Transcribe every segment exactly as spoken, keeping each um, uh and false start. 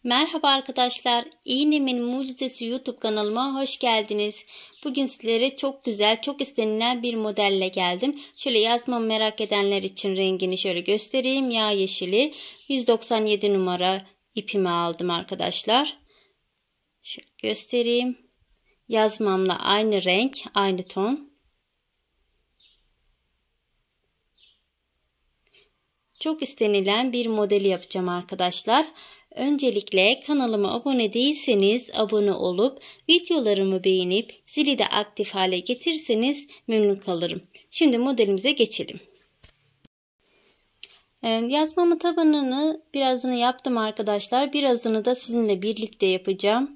Merhaba arkadaşlar, İğnemin Mucizesi YouTube kanalıma hoş geldiniz. Bugün sizlere çok güzel, çok istenilen bir modelle geldim. Şöyle yazmamı merak edenler için rengini şöyle göstereyim. Yağ yeşili yüz doksan yedi numara ipimi aldım arkadaşlar. Şöyle göstereyim. Yazmamla aynı renk, aynı ton. Çok istenilen bir modeli yapacağım arkadaşlar. Öncelikle kanalıma abone değilseniz abone olup videolarımı beğenip zili de aktif hale getirirseniz memnun kalırım. Şimdi modelimize geçelim. Yazmamın tabanını birazını yaptım arkadaşlar. Birazını da sizinle birlikte yapacağım.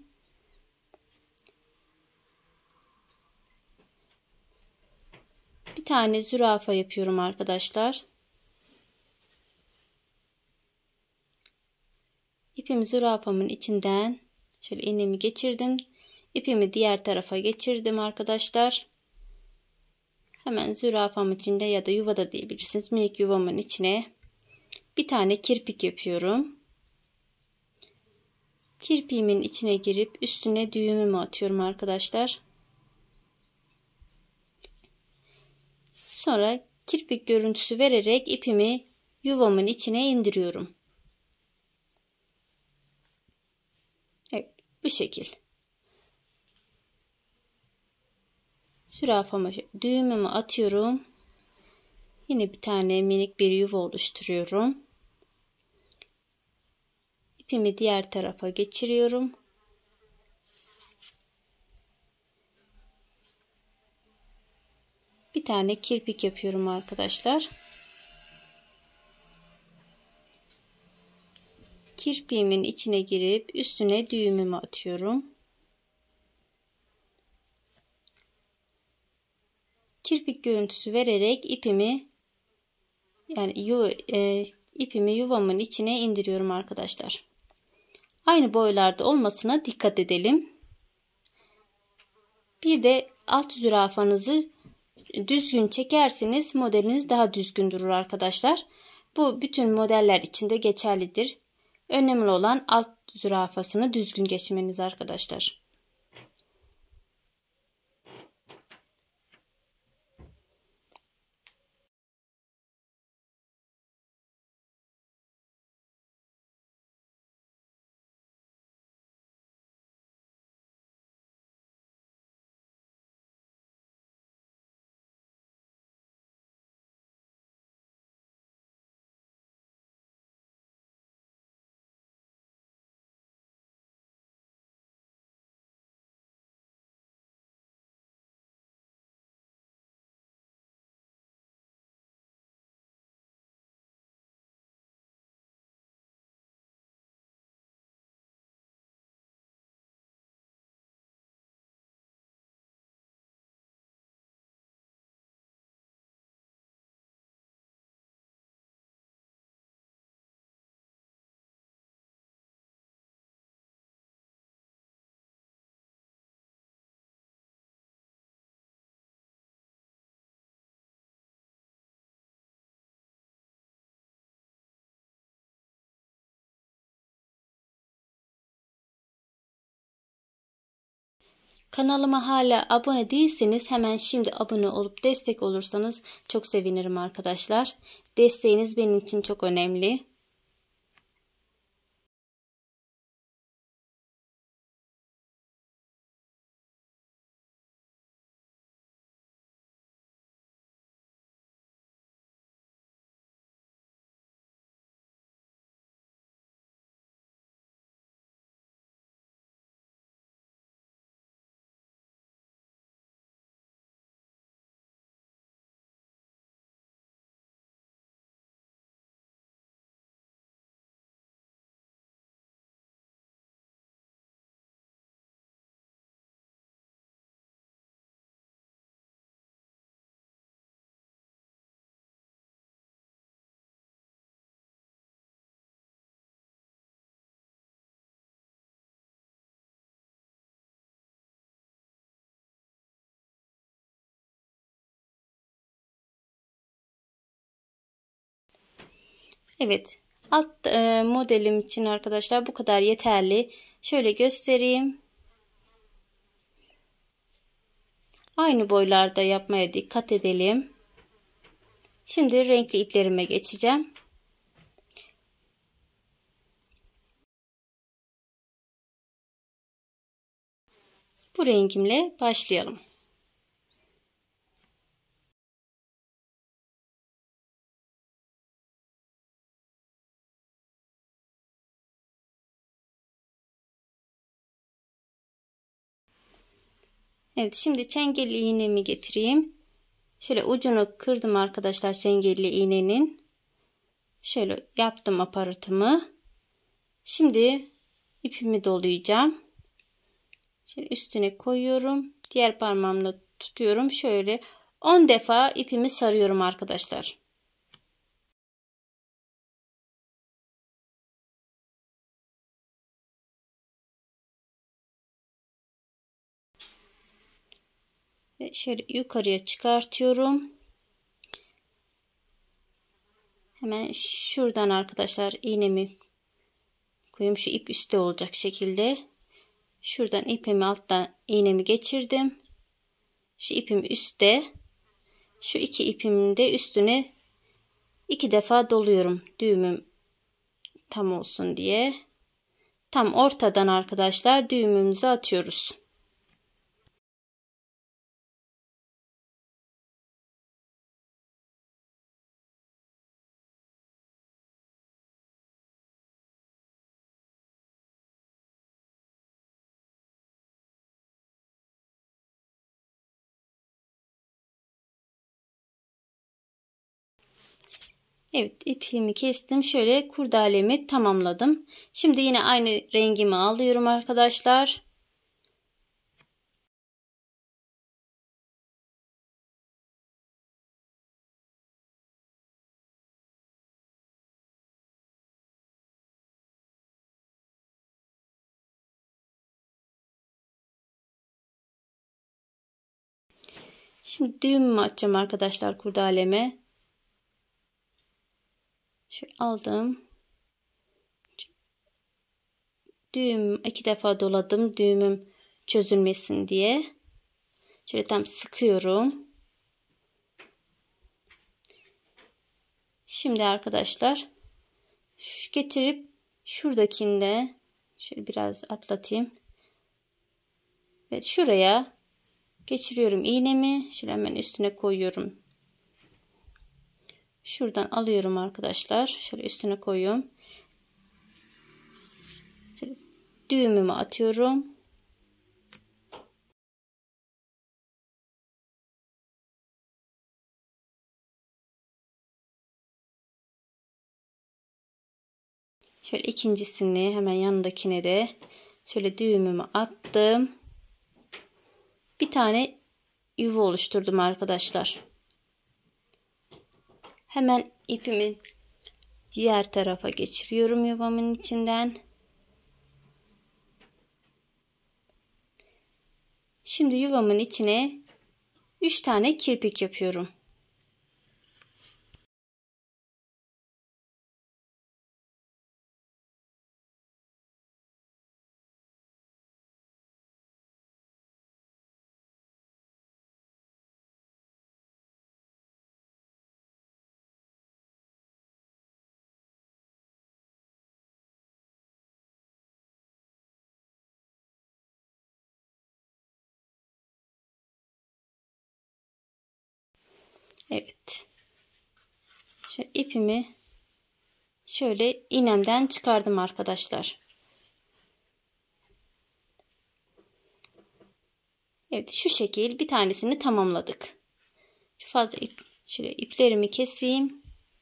Bir tane zürafa yapıyorum arkadaşlar. İpimi zürafamın içinden şöyle iğnemi geçirdim. İpimi diğer tarafa geçirdim arkadaşlar. Hemen zürafamın içinde ya da yuvada diyebilirsiniz. Minik yuvamın içine bir tane kirpik yapıyorum. Kirpiğimin içine girip üstüne düğümümü atıyorum arkadaşlar. Sonra kirpik görüntüsü vererek ipimi yuvamın içine indiriyorum. Evet, bu şekil. Zürafama düğümümü atıyorum. Yine bir tane minik bir yuva oluşturuyorum. İpimi diğer tarafa geçiriyorum. Bir tane kirpik yapıyorum arkadaşlar. Kirpiğimin içine girip üstüne düğümümü atıyorum. Kirpik görüntüsü vererek ipimi yani yu, e, ipimi yuvamın içine indiriyorum arkadaşlar. Aynı boylarda olmasına dikkat edelim. Bir de alt zürafanızı düzgün çekerseniz modeliniz daha düzgün durur arkadaşlar. Bu bütün modeller için de geçerlidir. Önemli olan alt zürafasını düzgün geçmeniz arkadaşlar. Kanalıma hala abone değilseniz hemen şimdi abone olup destek olursanız çok sevinirim arkadaşlar. Desteğiniz benim için çok önemli. Evet, Alt e, modelim için arkadaşlar bu kadar yeterli. Şöyle göstereyim. Aynı boylarda yapmaya dikkat edelim. Şimdi renkli iplerime geçeceğim. Bu rengimle başlayalım. Evet, şimdi çengelli iğnemi getireyim. Şöyle ucunu kırdım arkadaşlar çengelli iğnenin. Şöyle yaptım aparatımı. Şimdi ipimi dolayacağım. Şöyle üstüne koyuyorum. Diğer parmağımla tutuyorum. Şöyle on defa ipimi sarıyorum arkadaşlar. Ve şöyle yukarıya çıkartıyorum. Hemen şuradan arkadaşlar iğnemi koyayım. Şu ip üstte olacak şekilde. Şuradan ipimi alttan iğnemi geçirdim. Şu ipim üstte. Şu iki ipimin de üstüne iki defa doluyorum. Düğümüm tam olsun diye. Tam ortadan arkadaşlar düğümümüzü atıyoruz. Evet, ipimi kestim. Şöyle kurdalemi tamamladım. Şimdi yine aynı rengimi alıyorum arkadaşlar. Şimdi düğümümü açacağım arkadaşlar kurdaleme. Şöyle aldım. Düğüm iki defa doladım. Düğümüm çözülmesin diye. Şöyle tam sıkıyorum. Şimdi arkadaşlar şu getirip şuradakinde şöyle biraz atlatayım. Ve şuraya geçiriyorum iğnemi. Şöyle hemen üstüne koyuyorum. Şuradan alıyorum arkadaşlar. Şöyle üstüne koyuyorum. Şöyle düğümümü atıyorum. Şöyle ikincisini hemen yanındakine de şöyle düğümümü attım. Bir tane yuva oluşturdum arkadaşlar. Hemen ipimi diğer tarafa geçiriyorum yuvamın içinden. Şimdi yuvamın içine üç tane kirpik yapıyorum. Evet. Şöyle ipimi şöyle iğnemden çıkardım arkadaşlar. Evet, şu şekil bir tanesini tamamladık. Şu fazla ip, şöyle iplerimi keseyim.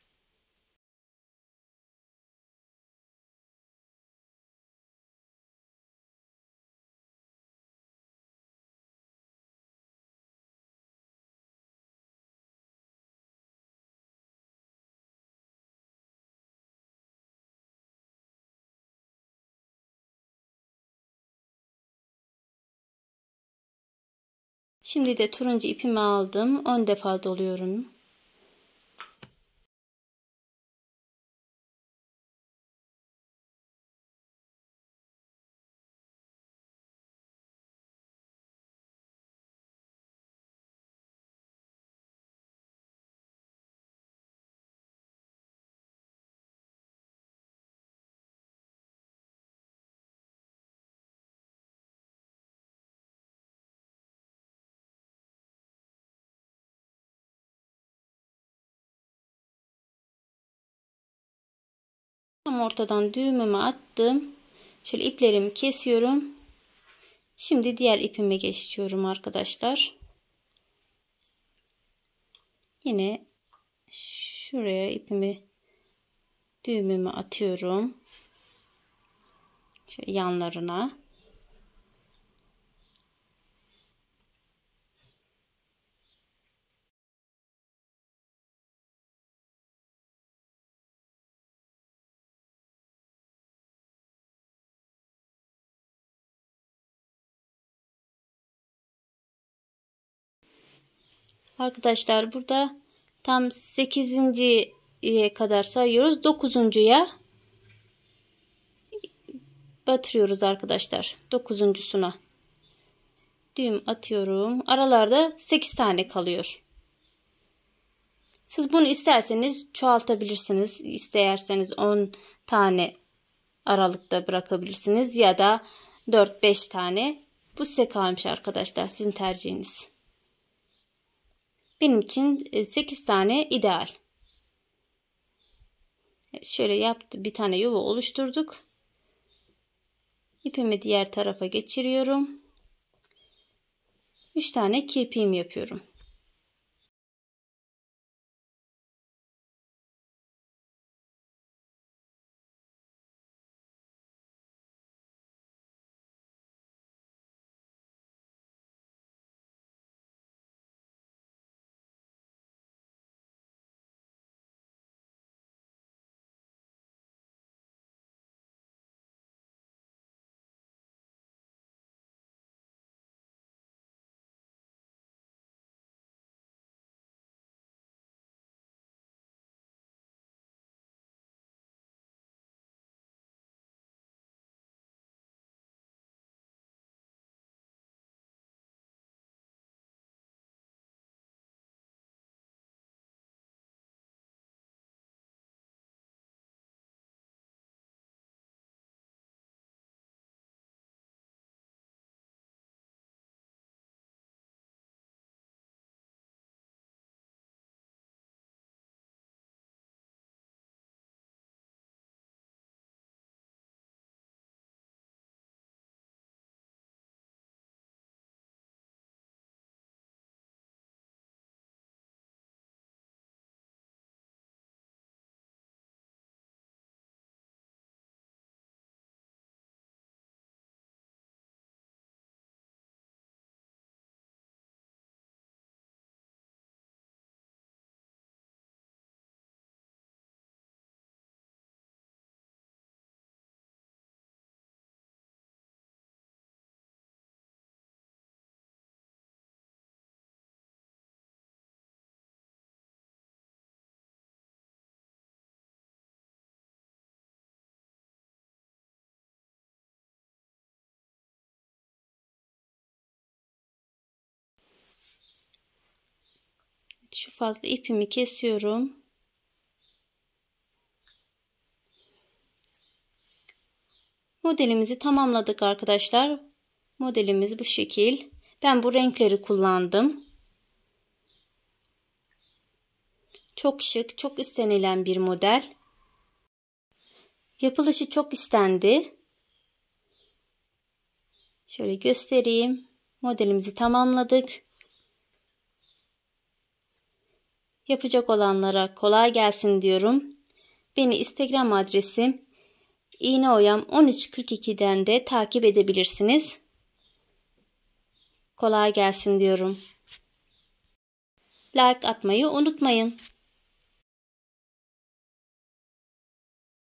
Şimdi de turuncu ipimi aldım. on defa doluyorum. Tam ortadan düğümümü attım. Şöyle iplerimi kesiyorum. Şimdi diğer ipime geçiyorum arkadaşlar. Yine şuraya ipimi, düğümümü atıyorum. Şöyle yanlarına. Arkadaşlar burada tam sekizinciye kadar sayıyoruz. dokuzuncuya batırıyoruz arkadaşlar. dokuzuncusuna düğüm atıyorum. Aralarda sekiz tane kalıyor. Siz bunu isterseniz çoğaltabilirsiniz. İsterseniz on tane aralıkta bırakabilirsiniz ya da dört beş tane. Bu size kalmış arkadaşlar. Sizin tercihiniz. Benim için sekiz tane ideal. Şöyle yaptı, bir tane yuva oluşturduk. İpimi diğer tarafa geçiriyorum. üç tane kirpiğim yapıyorum. Şu fazla ipimi kesiyorum. Modelimizi tamamladık arkadaşlar. Modelimiz bu şekil. Ben bu renkleri kullandım. Çok şık, çok istenilen bir model. Yapılışı çok istendi. Şöyle göstereyim. Modelimizi tamamladık. Yapacak olanlara kolay gelsin diyorum. Beni Instagram adresim iğneoyam on üç kırk iki'den de takip edebilirsiniz. Kolay gelsin diyorum. Like atmayı unutmayın.